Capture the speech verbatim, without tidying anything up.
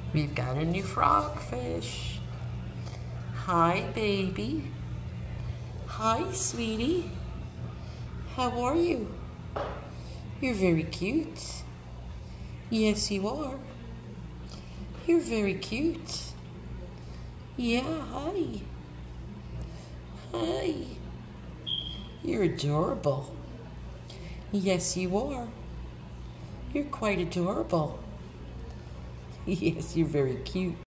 We've got a new frogfish. Hi, baby. Hi, sweetie. How are you? You're very cute. Yes, you are. You're very cute. Yeah, hi. Hi. You're adorable. Yes, you are. You're quite adorable. Yes, you're very cute.